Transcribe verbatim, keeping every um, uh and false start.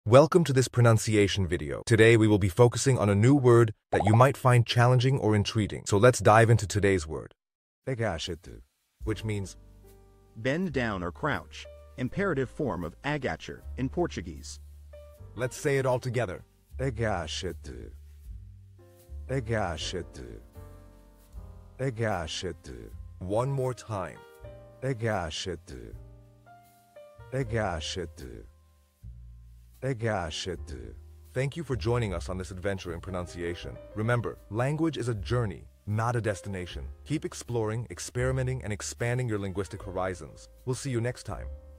Welcome to this pronunciation video. Today we will be focusing on a new word that you might find challenging or intriguing. So let's dive into today's word. Agacha-te, which means bend down or crouch, imperative form of agacha in Portuguese. Let's say it all together. Agacha-te. Agacha-te. Agacha-te. One more time. Agacha-te. Agacha-te. Agacha-te. Thank you for joining us on this adventure in pronunciation. Remember, language is a journey, not a destination. Keep exploring, experimenting, and expanding your linguistic horizons. We'll see you next time.